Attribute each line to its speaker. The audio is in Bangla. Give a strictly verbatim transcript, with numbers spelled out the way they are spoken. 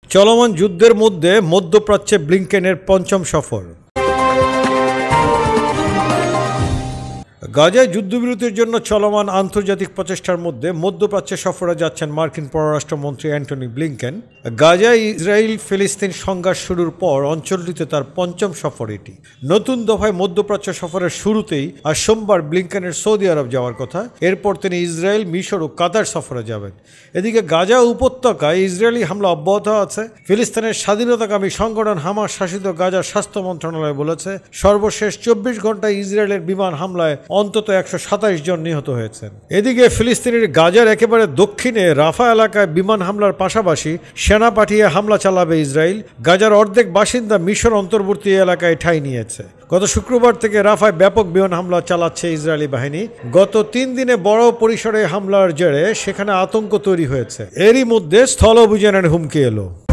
Speaker 1: চলমান যুদ্ধের মধ্যে মধ্যপ্রাচ্যে ব্লিংকেনের পঞ্চম সফর। গাজায় যুদ্ধবিরতির জন্য চলমান আন্তর্জাতিক প্রচেষ্টার মধ্যে মধ্যপ্রাচ্যে সফরে যাচ্ছেন মার্কিন পররাষ্ট্রমন্ত্রী অ্যান্টনি ব্লিংকেন। গাজায় ইসরায়েল ফিলিস্তিন সংঘাত শুরুর পর অঞ্চলটিতে তার পঞ্চম সফর এটি। নতুন দফায় মধ্যপ্রাচ্য সফরের শুরুতেই আর সোমবার ব্লিংকেনের সৌদি আরব যাওয়ার কথা। এরপর তিনি ইসরায়েল, মিশর ও কাতার সফরে যাবেন। এদিকে গাজা উপত্যকায় ইসরায়েলি হামলা অব্যাহত আছে। ফিলিস্তিনের স্বাধীনতাকামী সংগঠন হামাস শাসিত গাজার স্বাস্থ্য মন্ত্রণালয় বলেছে, সর্বশেষ চব্বিশ ঘন্টায় ইসরায়েলের বিমান হামলায় অন্তত একশো সাতাইশ জন নিহত হয়েছেন। এদিকে ফিলিস্তিনের গাজার একেবারে দক্ষিণে রাফা এলাকায় বিমান হামলার পাশাপাশি সেনা পাঠিয়ে হামলা চালাবে ইসরায়েল। গাজার অর্ধেক বাসিন্দা মিশর অন্তর্বর্তী এলাকায় ঠাঁই নিয়েছে। গত শুক্রবার থেকে রাফায় ব্যাপক বিমান হামলা চালাচ্ছে ইসরায়েলি বাহিনী। গত তিন দিনে বড় পরিসরে হামলার জেরে সেখানে আতঙ্ক তৈরি হয়েছে। এরই মধ্যে স্থল অভিযানের হুমকি এলো।